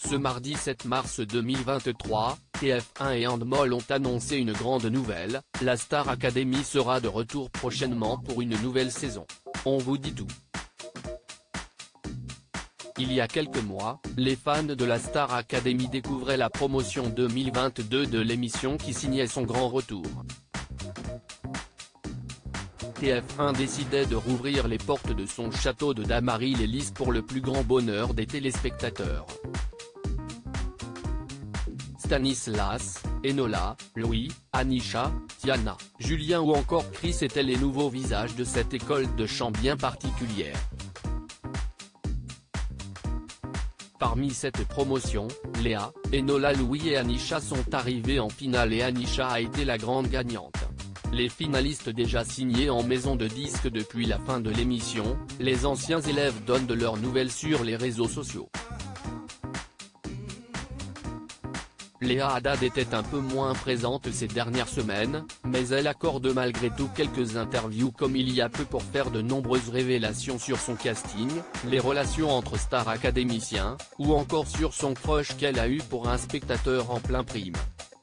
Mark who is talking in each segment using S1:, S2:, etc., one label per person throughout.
S1: Ce mardi 7 mars 2023, TF1 et Handball ont annoncé une grande nouvelle, la Star Academy sera de retour prochainement pour une nouvelle saison. On vous dit tout. Il y a quelques mois, les fans de la Star Academy découvraient la promotion 2022 de l'émission qui signait son grand retour. TF1 décidait de rouvrir les portes de son château de Damary-les-Lys pour le plus grand bonheur des téléspectateurs. Stanislas, Enola, Louis, Anisha, Tiana, Julien ou encore Chris étaient les nouveaux visages de cette école de chant bien particulière. Parmi cette promotion, Léa, Enola, Louis et Anisha sont arrivés en finale et Anisha a été la grande gagnante. Les finalistes déjà signés en maison de disques depuis la fin de l'émission, les anciens élèves donnent de leurs nouvelles sur les réseaux sociaux. Léa Haddad était un peu moins présente ces dernières semaines, mais elle accorde malgré tout quelques interviews comme il y a peu pour faire de nombreuses révélations sur son casting, les relations entre stars académiciens, ou encore sur son crush qu'elle a eu pour un spectateur en plein prime.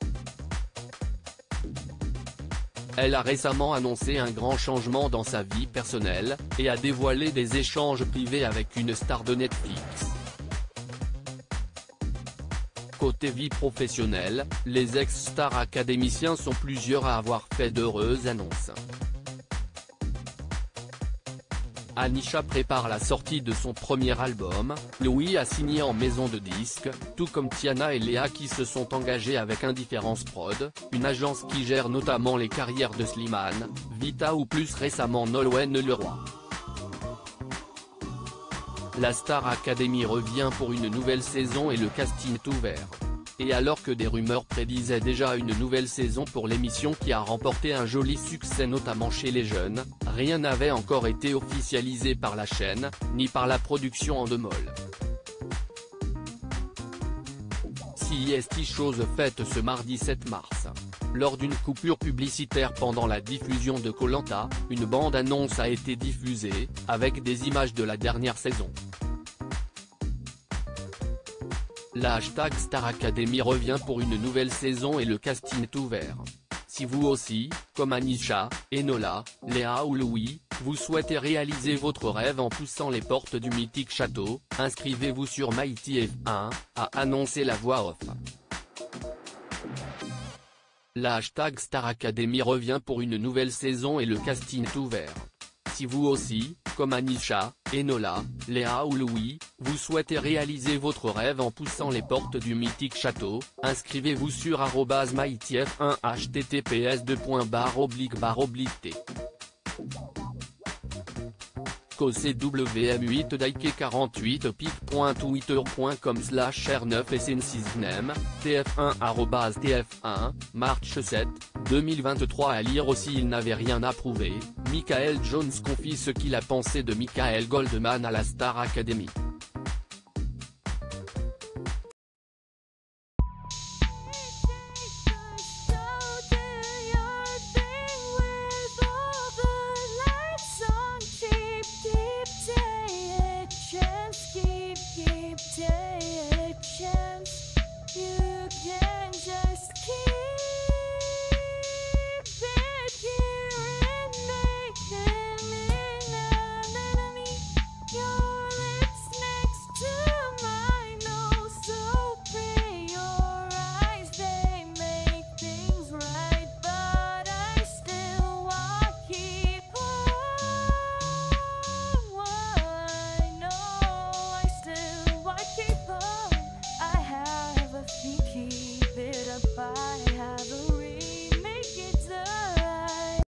S1: Elle a récemment annoncé un grand changement dans sa vie personnelle, et a dévoilé des échanges privés avec une star de Netflix. Côté vie professionnelle, les ex-stars académiciens sont plusieurs à avoir fait d'heureuses annonces. Anisha prépare la sortie de son premier album, Louis a signé en maison de disques, tout comme Tiana et Léa qui se sont engagés avec Indifference Prod, une agence qui gère notamment les carrières de Slimane, Vita ou plus récemment Nolwenn Leroy. La Star Academy revient pour une nouvelle saison et le casting est ouvert. Et alors que des rumeurs prédisaient déjà une nouvelle saison pour l'émission qui a remporté un joli succès notamment chez les jeunes, rien n'avait encore été officialisé par la chaîne, ni par la production Endemol. Si est chose faite ce mardi 7 mars. Lors d'une coupure publicitaire pendant la diffusion de Koh-Lanta, une bande-annonce a été diffusée, avec des images de la dernière saison. La hashtag Star Academy revient pour une nouvelle saison et le casting est ouvert. Si vous aussi, comme Anisha, Enola, Léa ou Louis, vous souhaitez réaliser votre rêve en poussant les portes du mythique château, inscrivez-vous sur MyTF1, a annoncé la voix off. La hashtag Star Academy revient pour une nouvelle saison et le casting est ouvert. Si vous aussi, comme Anisha, Enola, Léa ou Louis, vous souhaitez réaliser votre rêve en poussant les portes du mythique château, inscrivez-vous sur @mytf1 https://t. COCWM8 Daike 48 pic.twitter.com/r9sn6nem, TF1 @tf1, March 7, 2023. À lire aussi il n'avait rien à prouver, Michael Jones confie ce qu'il a pensé de Michael Goldman à la Star Academy.